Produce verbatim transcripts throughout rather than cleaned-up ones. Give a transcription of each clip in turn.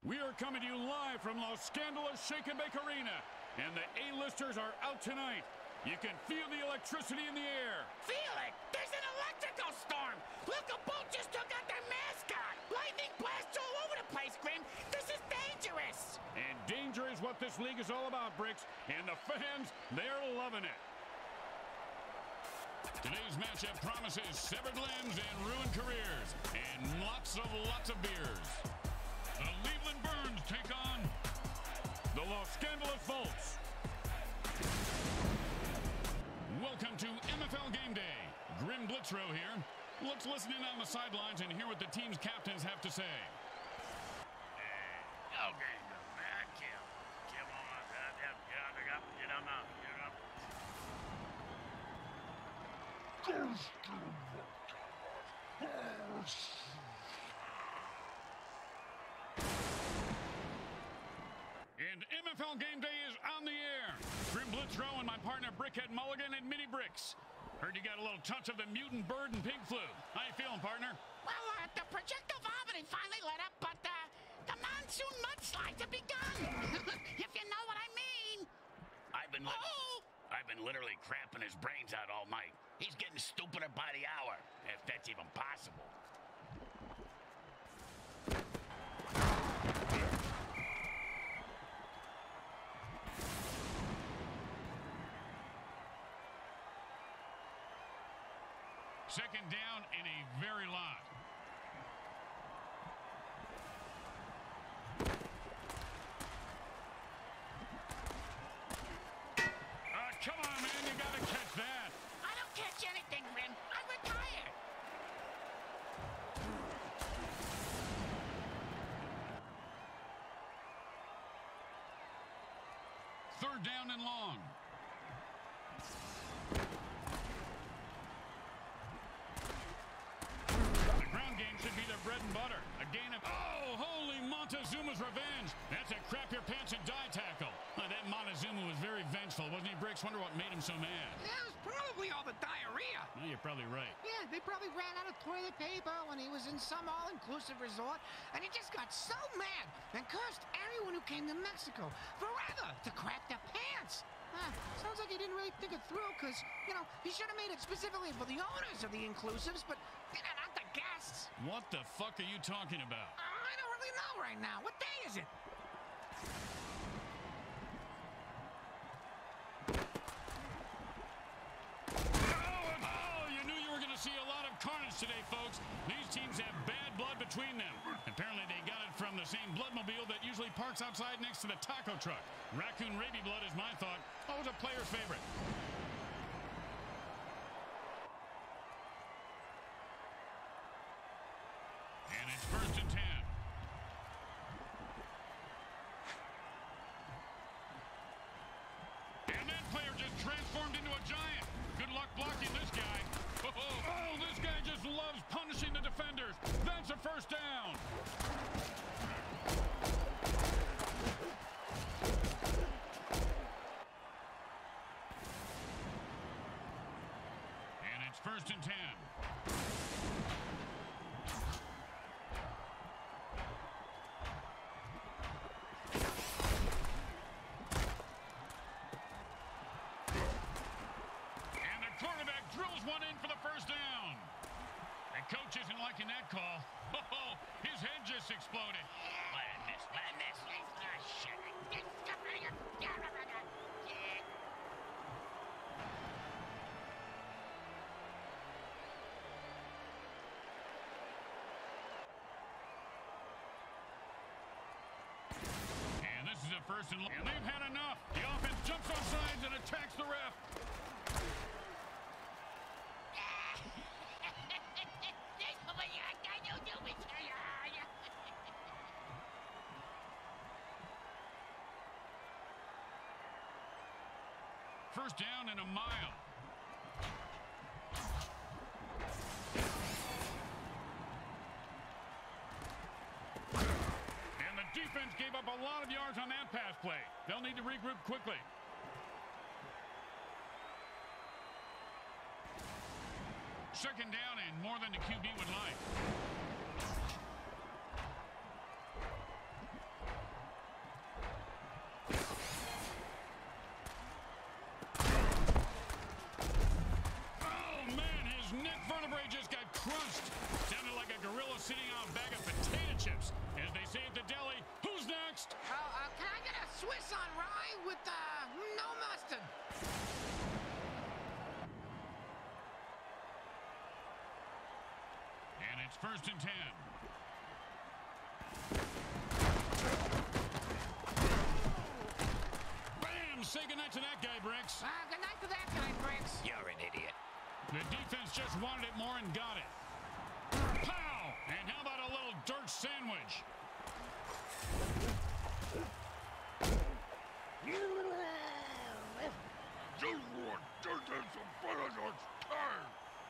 We are coming to you live from Los Scandalous Shake and Bake Arena, and the A-listers are out tonight. You can feel the electricity in the air. Feel it! There's an electrical storm! Look, a boat just took out their mascot! Lightning blasts all over the place, Grim! This is dangerous! And danger is what this league is all about, Bricks. And the fans, they're loving it. Today's matchup promises severed limbs and ruined careers, and lots of lots of beers. The Cleveland Burns take on the Los Scandalous Volts. Welcome to M F L Game Day. Grim Blitzrow here. Let's listen in on the sidelines and hear what the team's captains have to say. Okay, man, kill. Kill on. Get up, get up, get up, get up, get up. And M F L Game Day is on the air. Grim Blitzrow and my partner Brickhead Mulligan and Mini Bricks. Heard you got a little touch of the mutant bird and pig flu. How you feeling, partner? Well, uh, the projectile vomiting finally let up, but uh, the monsoon mudslides have begun. If you know what I mean. I've been li Oh! I've been literally cramping his brains out all night. He's getting stupider by the hour, if that's even possible. Second down in a very lot. Uh, come on, man, you gotta catch that. I don't catch anything, Grim. I retire. Third down and long. The ground game should be their bread and butter. A gain of... Oh, holy Montezuma's revenge. That's a crap your pants and die tackle. Uh, that Montezuma was very vengeful, wasn't he, Bricks? Wonder what made him so mad. Yeah, it was probably all the diarrhea. Well, you're probably right. Yeah, they probably ran out of toilet paper when he was in some all-inclusive resort, and he just got so mad and cursed everyone who came to Mexico forever to crap their pants. Huh, sounds like he didn't really think it through, because, you know, he should have made it specifically for the owners of the inclusives, but you know, not the guests. What the fuck are you talking about? I don't really know right now. What day is it? Oh, you knew you were going to see a lot of carnage today, folks. These teams have bad blood between them. Apparently, they got it from the same bloodmobile that usually parks outside next to the taco truck. Raccoon rabies blood is my thought. Always a player's favorite. And it's first and ten. And that player just transformed into a giant. Good luck blocking this guy. Oh, oh, this guy just loves punishing the defenders. That's a first down. And it's first and ten. Quarterback drills one in for the first down. The coach isn't liking that call. Oh, his head just exploded. Let him miss, let him miss. Ah, shit. And this is a first and long. And they've had enough. The offense jumps on sides and attacks the ref. First down and a mile. And the defense gave up a lot of yards on that pass play. They'll need to regroup quickly. Second down and more than the Q B would like. sitting on a bag of potato chips. As they say at the deli, who's next? Oh, uh, can I get a Swiss on rye with, uh, no mustard? And it's first and ten. Bam! Say goodnight to that guy, Bricks. Uh, good night to that guy, Bricks. You're an idiot. The defense just wanted it more and got it. Pow! And how about a little dirt sandwich? Just want dirt and some butter on time.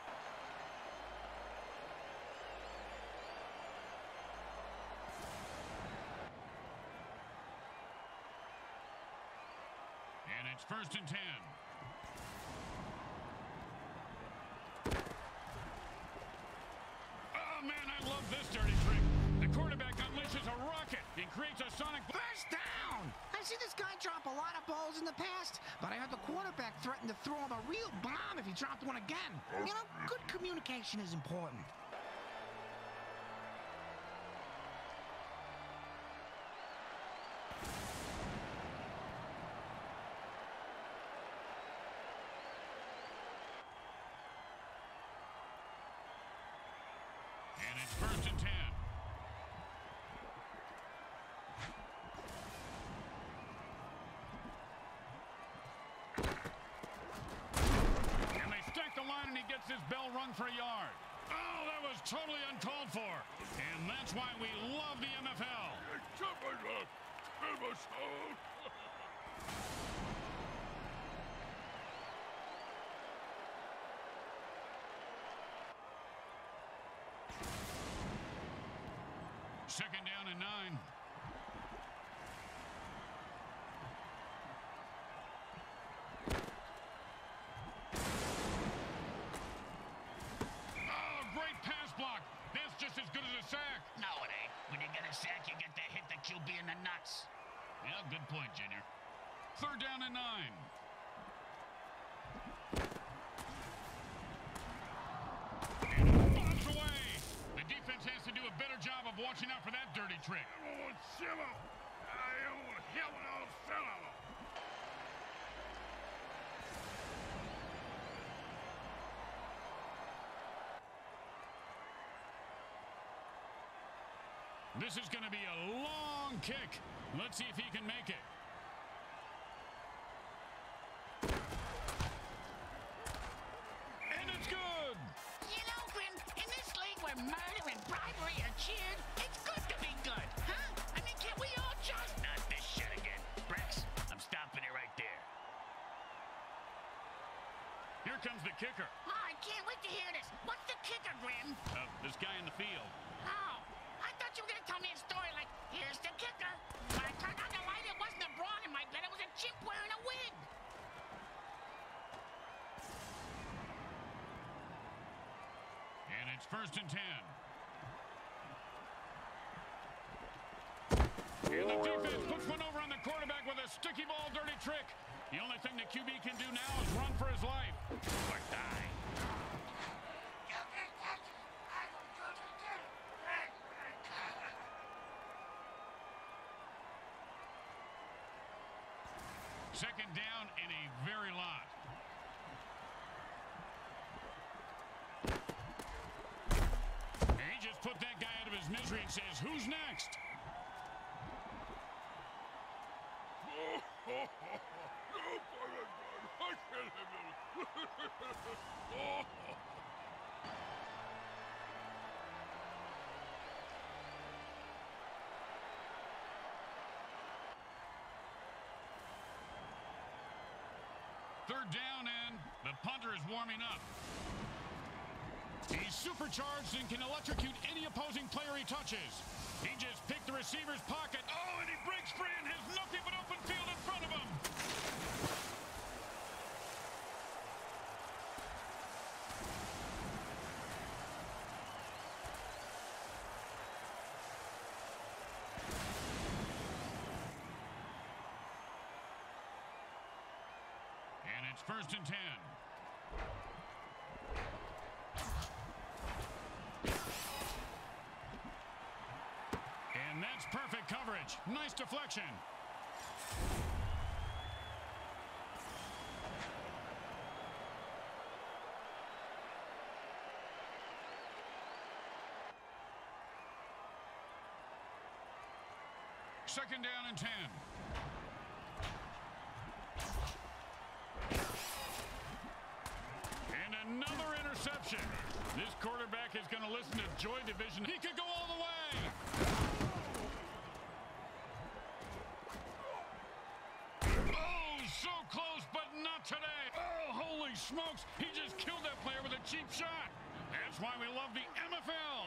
And it's first and ten. Oh, man, I love this dirty trick. The quarterback unleashes a rocket and creates a sonic... First down! I've seen this guy drop a lot of balls in the past, but I heard the quarterback threaten to throw him a real bomb if he dropped one again. You know, good communication is important. And it's first and ten. And they stack the line and he gets his bell rung for a yard. Oh, that was totally uncalled for. And that's why we love the M F L. Second down and nine. Oh, great pass block. That's just as good as a sack. No, it ain't. When you get a sack, you get to hit the Q B in the nuts. Yeah, good point, Junior. Third down and nine. And it bombs away. The defense has to do a better job of watching out for that dirty trick. This is going to be a long kick. Let's see if he can make it. And it's good. You know, Grim, in this league where murder and bribery are cheered, it's good to be good, huh? I mean, can't we all just... Not this shit again. Bricks, I'm stopping it right there. Here comes the kicker. Oh, I can't wait to hear this. What's the kicker, Grim? Uh, this guy in the field. Oh, I thought you were going to tell me a story like, here's the kicker. When I turned on the light, it wasn't a brawn in my bed. It was a chimp wearing a wig. And it's first and ten. And the defense puts one over on the quarterback with a sticky ball dirty trick. The only thing the Q B can do now is run for his life. Or die. Second down and a very lot. And he just put that guy out of his misery and says, who's next? Third down, and the punter is warming up. He's supercharged and can electrocute any opposing player he touches. He just picked the receiver's pocket. Oh, and he breaks free and has nothing but open field in front of him. And it's first and ten. pitch. Nice deflection. Second down and ten. And another interception. This quarterback is going to listen to Joy Division. He could go all the way. Oh, so close, but not today. Oh, holy smokes. He just killed that player with a cheap shot. That's why we love the M F L.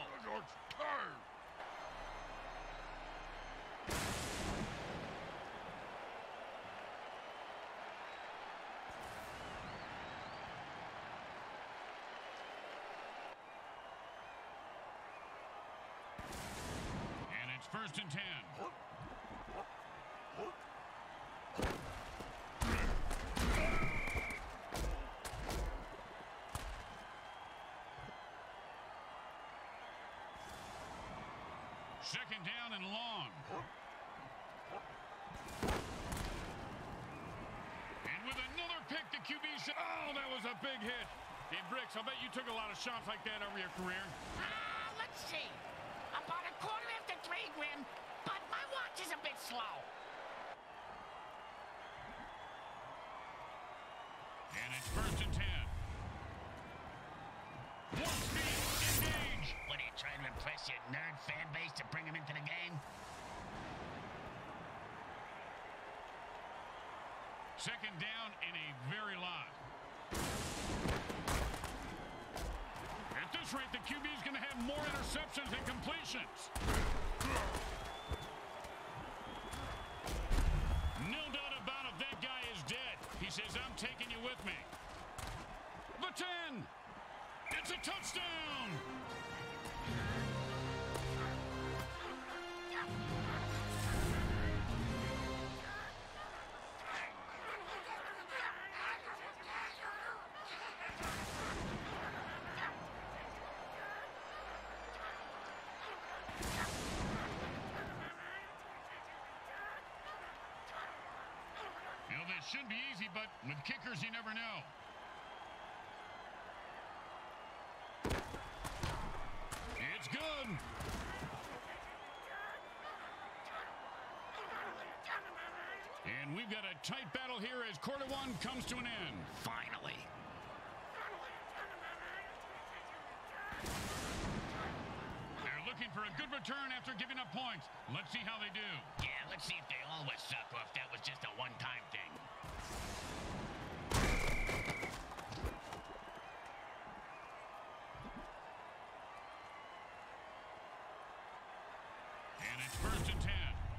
First and ten. Second down and long. And with another pick, the Q B said, oh, that was a big hit. Hey, Bricks, I bet you took a lot of shots like that over your career. Ah, uh, let's see. About a quarter after three, Grim, but my watch is a bit slow. And it's first and ten. One speed, engage. What, are you trying to impress your nerd fan base to bring him into the game? Second down and a very lot. At this rate, the Q B is going to have more interceptions than completions. No doubt about it, that guy is dead. He says, I'm taking you with me. The ten. It's a touchdown. Should be easy, but with kickers, you never know. It's good. And we've got a tight battle here as quarter one comes to an end. Finally. They're looking for a good return after giving up points. Let's see how they do. Yeah, let's see if they always suck or if that was just a one-time thing. And it's first and ten.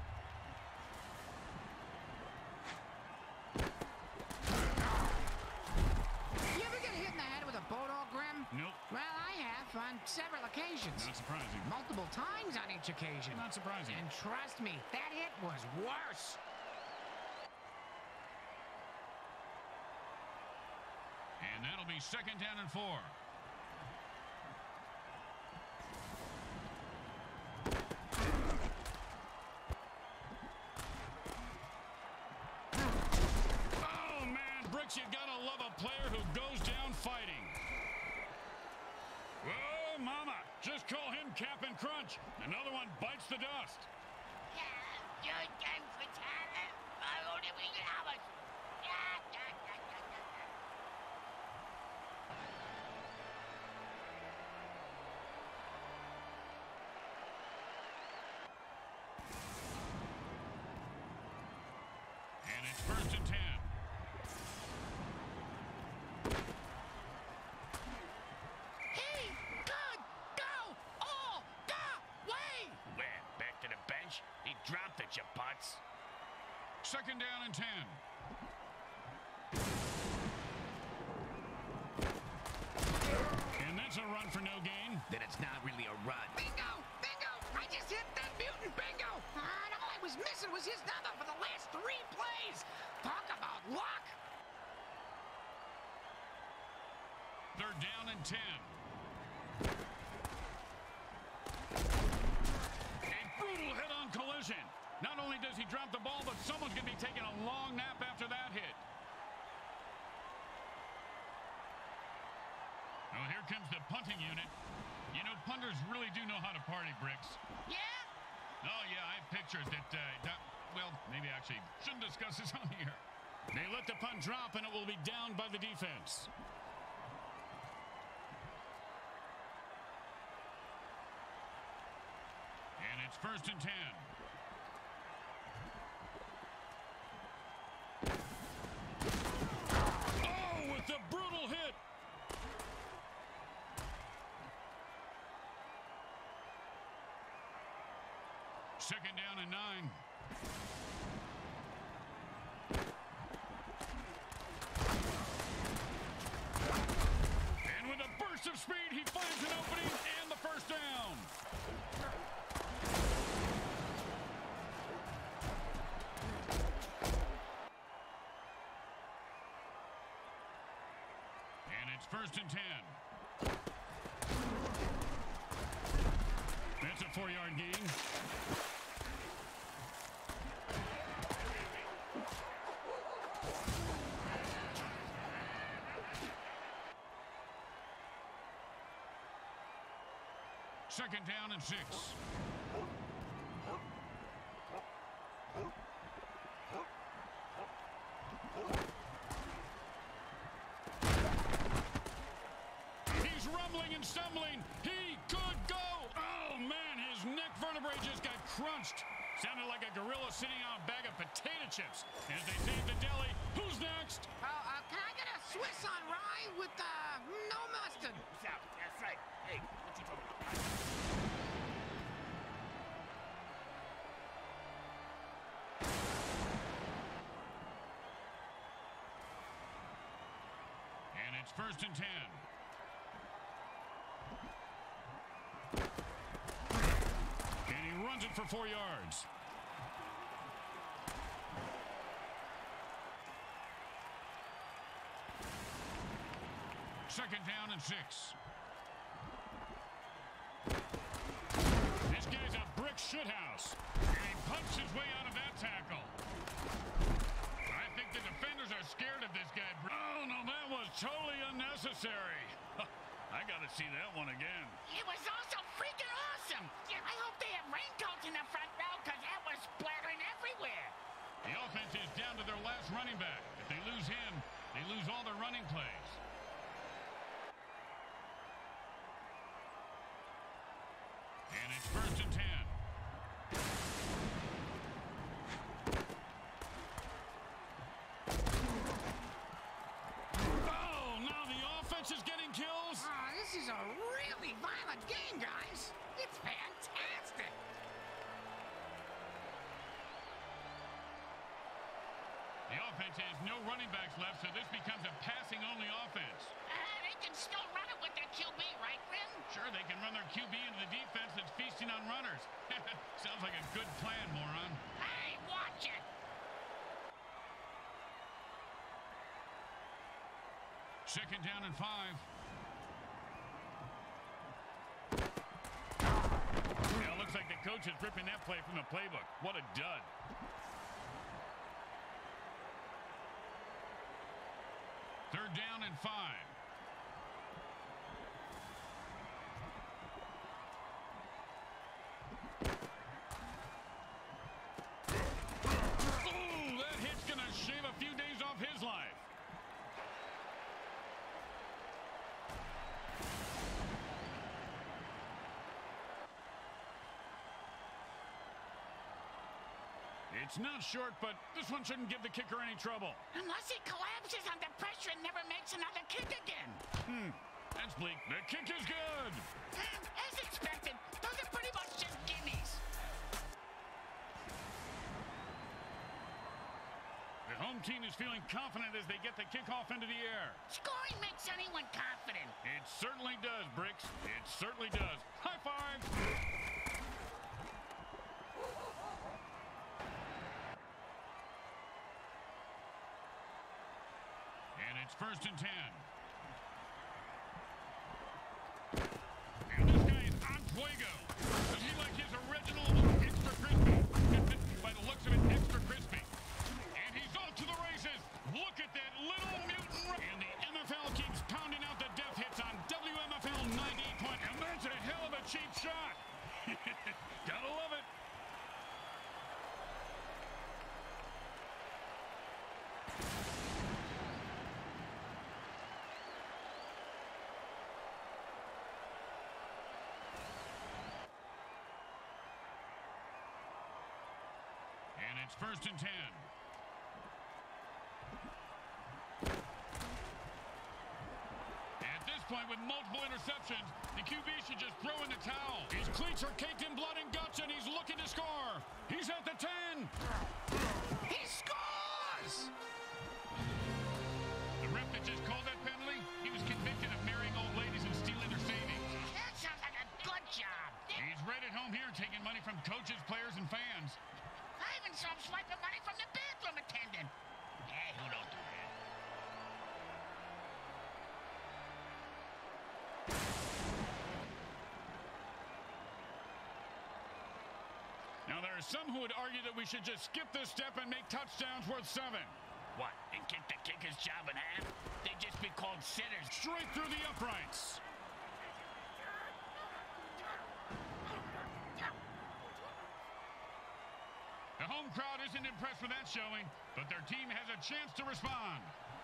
You ever get hit in the head with a Bodog, Grim? Nope. Well, I have on several occasions. Not surprising. Multiple times on each occasion. Not surprising. And trust me, that hit was worse. And that'll be second down and four. Oh, man, Bricks, you gotta love a player who goes down fighting. Whoa, mama, just call him Cap'n Crunch. Another one bites the dust. And it's first and ten. He could go all the way. Where? Back to the bench? He dropped it, you butts. Second down and ten. And that's a run for no gain. Then it's not really a run. Bingo! Bingo! I just hit that mutant bingo! And all I was missing was his number for the last three plays. Talk about luck! Third down and ten. A brutal head-on collision. Not dropped the ball, but someone's going to be taking a long nap after that hit. Well, here comes the punting unit. You know, punters really do know how to party, Bricks. Yeah? Oh, yeah, I have pictures that, uh, that, well, maybe actually shouldn't discuss this on here. They let the punt drop, and it will be down by the defense. And it's first and ten. Oh, with the brutal hit. Second down and nine. And with a burst of speed, he finds an opening and the first down. And it's first and ten. That's a four-yard gain. Second down and six. He's rumbling and stumbling. He could go. Oh, man, his neck vertebrae just got crunched. Sounded like a gorilla sitting on a bag of potato chips. As they say at the deli, who's next? Oh, uh, can I get a Swiss on rye with, uh, no mustard? Yeah, that's right. Hey, what you talking about? And it's first and ten. And he runs it for four yards. Second down and six. This guy's a brick shithouse. And he punts his way out of that tackle. I think the defenders are scared of this guy. Oh, no, that was totally unnecessary. I got to see that one again. It was also freaking awesome. Yeah, I hope they have raincoats in the front row because that was splattering everywhere. The offense is down to their last running back. If they lose him, they lose all their running plays. And it's first and ten. Oh, now the offense is getting kills. Oh, this is a really violent game, guys. It's fantastic. The offense has no running backs left, so this becomes a passing-only offense. Uh, they can still run it with their Q B, right, Grim? Sure, they can run their Q B into the defense that's feasting on runners. Sounds like a good plan, moron. Hey, watch it. Second down and five. Yeah, it looks like the coach is ripping that play from the playbook. What a dud. Third down and five. Ooh, that hit's gonna shave a few days off his life. It's not short, but this one shouldn't give the kicker any trouble. Unless he collapses under pressure and never makes another kick again. Hmm, that's bleak. The kick is good. And as expected, those are pretty much just gimmies. The home team is feeling confident as they get the kickoff into the air. Scoring makes anyone confident. It certainly does, Bricks. It certainly does. High five. And it's first and ten. And this guy is on fuego. Does he like his original extra crispy? By the looks of it, extra Gotta love it. And it's first and ten. At this point, with multiple interceptions, the Q B should just throw in the towel. His cleats are caked in blood and guts, and he's looking to score. He's at the ten. He scores! The ref that just called that penalty, he was convicted of marrying old ladies and stealing their savings. That sounds like a good job. He's right at home here, taking money from coaches, players, and fans. I even saw him swiping money from the bathroom attendant. Hey, who don't do that? Now, there are some who would argue that we should just skip this step and make touchdowns worth seven. What, and kick the kicker's job in half? They'd just be called sitters. Straight through the uprights. The home crowd isn't impressed with that showing, but their team has a chance to respond.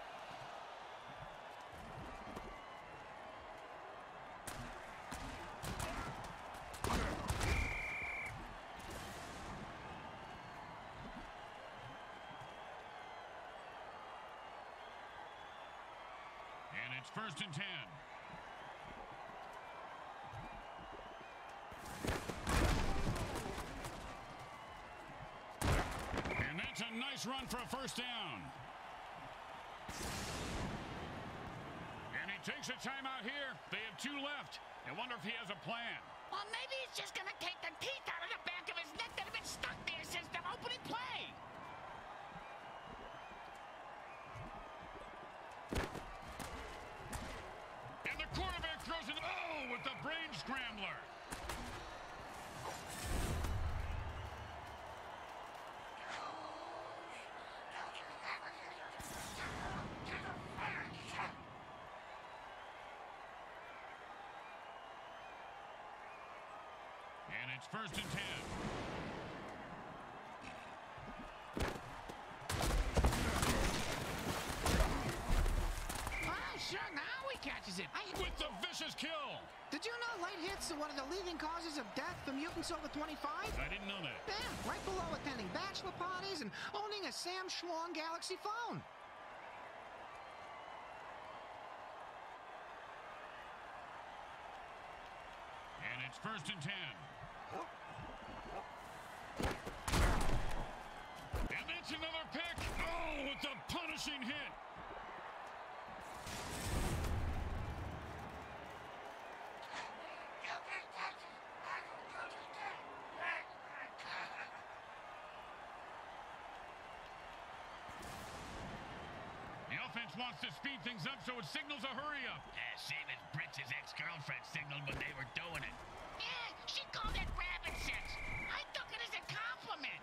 And it's first and ten. And that's a nice run for a first down. And he takes a timeout here. They have two left. I wonder if he has a plan. Well, maybe he's just gonna take the teeth out of the back of his neck that have been stuck there since the opening play. And the quarterback throws it. Oh, with the brain scrambler. And it's first and ten. Ah, sure, now he catches it. I... With the vicious kill. Did you know late hits are one of the leading causes of death for mutants over twenty-five? I didn't know that. Yeah, right below attending bachelor parties and owning a Sam Schwong Galaxy phone. And it's first and ten. And that's another pick. Oh, with the punishing hit. The offense wants to speed things up, so it signals a hurry up. Yeah, same as Britz's ex-girlfriend signaled when they were doing it. Yeah, she called it rabbit sex. I took it as a compliment.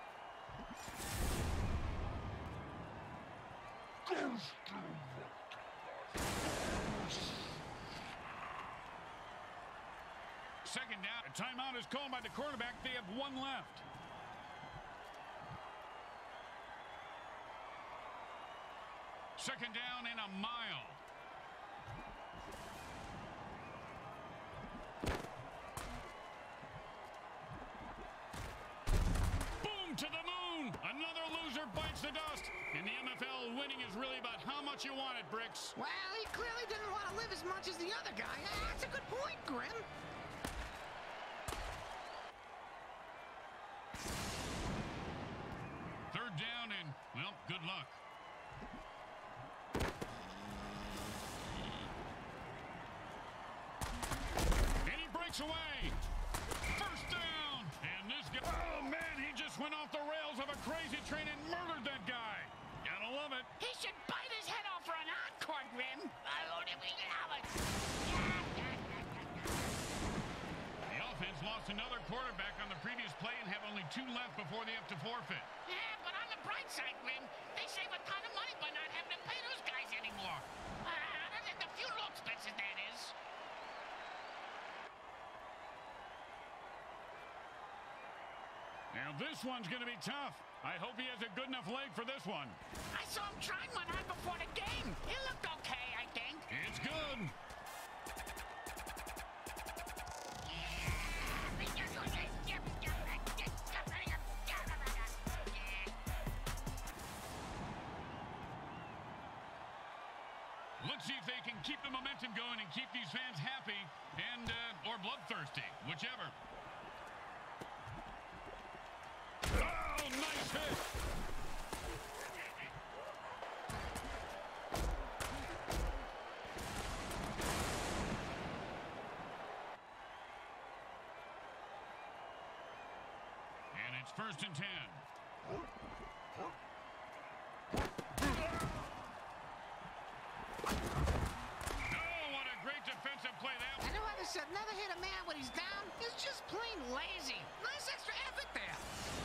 Second down. A timeout is called by the quarterback. They have one left. Second down and a mile. Boom to the moon. Another loser bites the dust. In the M F L, winning is really about how much you want it, Bricks. Well, he clearly didn't want to live as much as the other guy. Ah, that's a good point, Grim. Third down and, well, good luck. And he breaks away. First down. And this guy, oh, man, he just went off the rails of a crazy train and murdered that guy. Gotta love it. He should bite his head off for an encore, Grim. I won't even have it. The offense lost another quarterback on the previous play and have only two left before they have to forfeit. Yeah, but on the bright side, Grim, they save a ton of money by not having to pay those guys anymore. Uh, other than the funeral expenses, that is. this one's going to be tough. I hope he has a good enough leg for this one. I saw him trying one on before the game. It looked okay, I think. It's good. Let's see if they can keep the momentum going and keep these fans happy and uh, or bloodthirsty, whichever. Oh, nice hit. And it's first and ten. Never hit a man when he's down. It's just plain lazy. Nice extra effort there.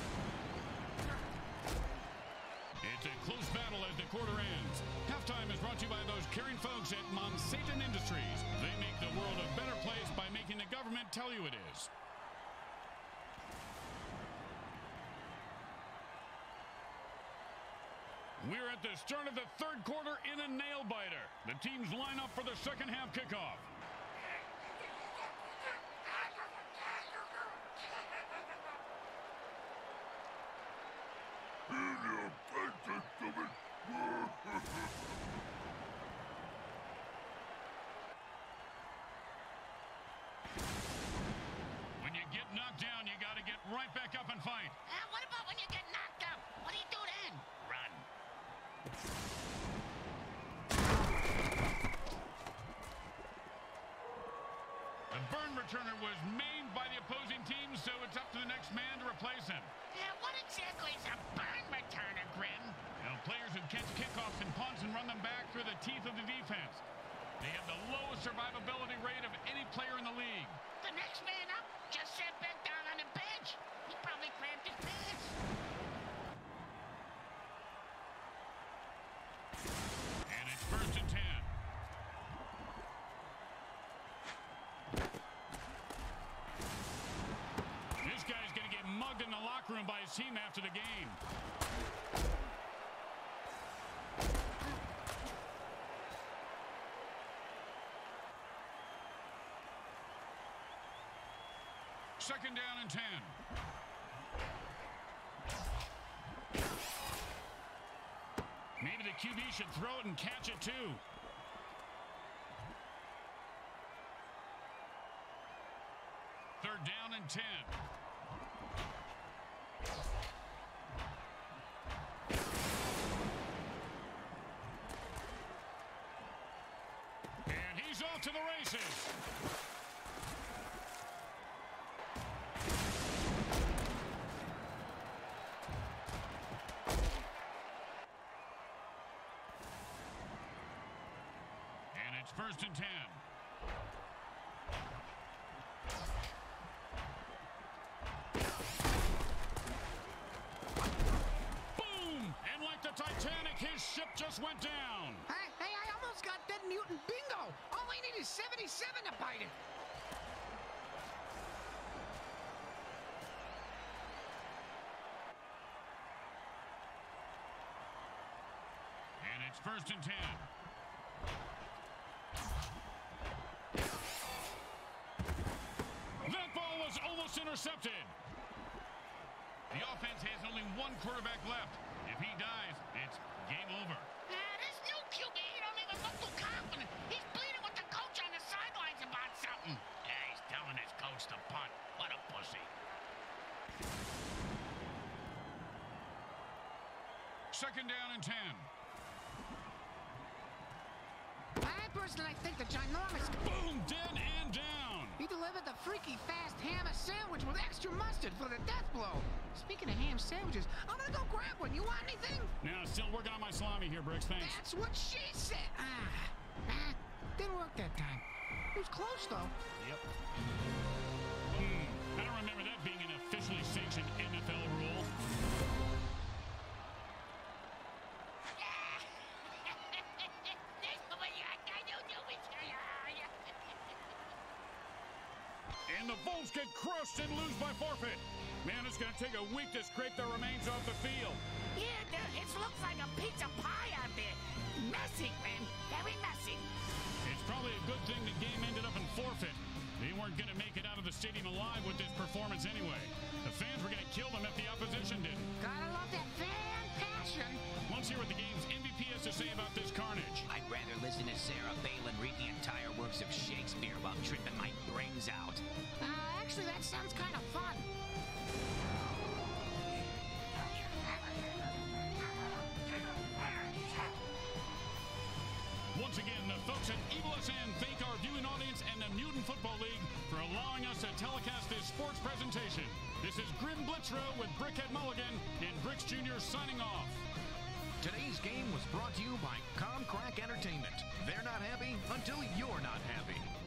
It's a close battle as the quarter ends. Halftime is brought to you by those caring folks at Monsatan Industries. They make the world a better place by making the government tell you it is. We're at the start of the third quarter in a nail-biter. The teams line up for the second half kickoff. When you get knocked down, you got to get right back up and fight. Uh, what about when you get knocked out? What do you do then? Run. The burn returner was maimed by the opposing team, so it's up to the next man to replace him. Yeah, what exactly is a burn returner, Grim? You know, players who catch kickoffs and punts and run them back through the teeth of the defense. They have the lowest survivability rate of any player in the league. The next man up just sat back down on the bench. He probably cramped his pants. And it's first and ten. This guy's going to get mugged in the locker room by his team after the game. Second down and ten. Maybe the Q B should throw it and catch it too. Third down and ten. And he's off to the races. It's first and ten. Boom! And like the Titanic, his ship just went down. Hey, hey, I almost got Dead Mutant Bingo. All I need is seventy-seven to bite it. And it's first and ten. That ball was almost intercepted. The offense has only one quarterback left. If he dies, it's game over. Uh, this new Q B, he don't even look too confident. He's bleeding with the coach on the sidelines about something. Yeah, he's telling his coach to punt. What a pussy. Second down and ten. I personally think the ginormous... Boom! Dead and down. He delivered the freaky fast hammer sandwich with extra mustard for the death blow. Speaking of ham sandwiches, I'm gonna go grab one. You want anything? Now, still working on my salami here, Bricks. Thanks. That's what she said. Ah, ah, didn't work that time. It was close, though. Yep. Hmm. I don't remember that being an officially sanctioned N F L rule. And the Volks get crushed and lose by forfeit. Man, it's going to take a week to scrape the remains off the field. Yeah, dude, it looks like a pizza pie out there. Messy, man. Very messy. It's probably a good thing the game ended up in forfeit. They weren't going to make it out of the stadium alive with this performance anyway. The fans were going to kill them if the opposition didn't. Gotta love that fan passion. Let's hear what the game's M V P has to say about this carnage. I'd rather listen to Sarah Palin read the entire works of Shakespeare while tripping my brains out. Uh, actually, that sounds kind of fun. Once again, the folks at Evil S N thank our viewing audience and the Mutant Football League for allowing us to telecast this sports presentation. This is Grim Blitzrow with Brickhead Mulligan and Bricks Junior signing off. Today's game was brought to you by Comcrack Entertainment. They're not happy until you're not happy.